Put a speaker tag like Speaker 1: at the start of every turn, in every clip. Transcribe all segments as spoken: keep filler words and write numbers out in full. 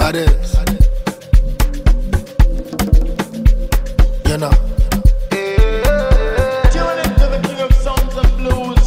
Speaker 1: Badass. You know.
Speaker 2: Tune into the king of sounds and blues.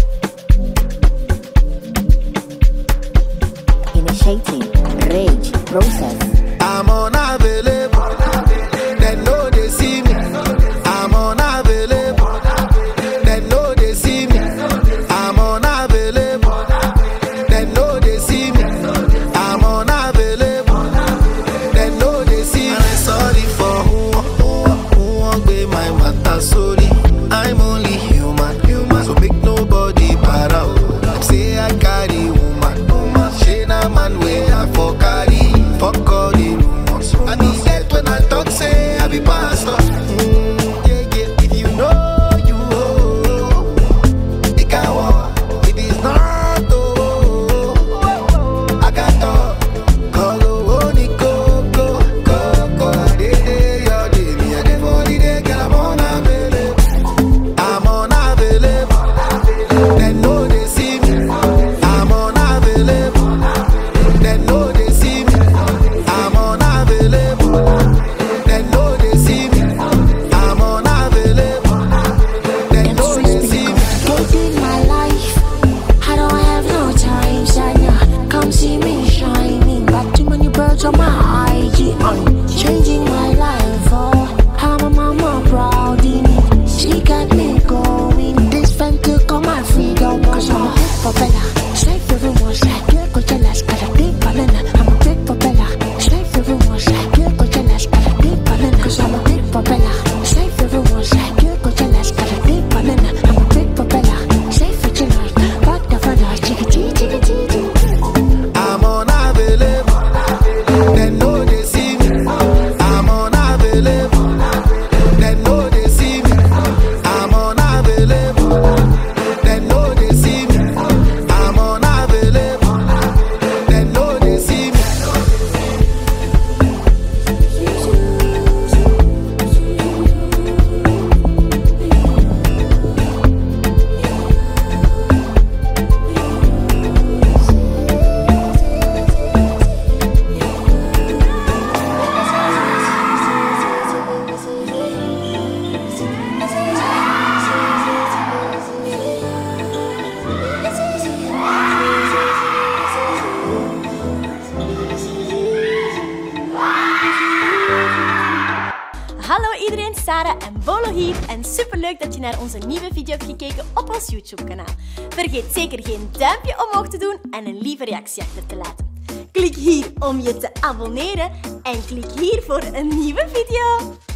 Speaker 3: Initiating rage process.
Speaker 1: I'm unavailable. They know they see me. I'm unavailable. They know they see me. I'm unavailable. They know they see me. I'm unavailable. They know they see me. And I'm sorry for who, who, who won't be my matter. Sorry, I'm only human, human. So make nobody para. Them say I carry woman, woman. She na man way I for carry. Fuck all the rumors. I be dead when I talk, say I be pastor. Mm, yeah, yeah. If you know, you know. It can walk. If it's not, oh, I got talk. Call the one, go, go, go, go. They, they, your day, me, I dey for the day, girl, I'm unavailable. I'm unavailable. They know they see me. I'm unavailable. They know they see me. I'm unavailable. They know they see me. I'm unavailable. They know they see me.
Speaker 4: Complicated my life. I don't have no time, Sanya. Come see me shining. Got too many birds on my I G. I'm changing my life. Oh, I'm a mama proud in it. She got me going. This fan took all my freedom. Cause I'm a big propeller. Slave for everyone's like you're go jealous. Got a big banana. I'm a big propeller. Slave for everyone's like you're go jealous. Got a big banana. Cause I'm a big propeller. Slave for everyone's like you're go jealous. Got a big banana. I'm a big propeller. Slave for jealous. Back the father. Chicka chee chicka chee chee.
Speaker 1: I'm unavailable. They know they see me. I'm unavailable. They know they see me. I'm unavailable. They know they see me. I'm unavailable. They know they see me.
Speaker 5: Hallo iedereen, Sarah en Bolo hier en superleuk dat je naar onze nieuwe video hebt gekeken op ons YouTube kanaal. Vergeet zeker geen duimpje omhoog te doen en een lieve reactie achter te laten. Klik hier om je te abonneren en klik hier voor een nieuwe video.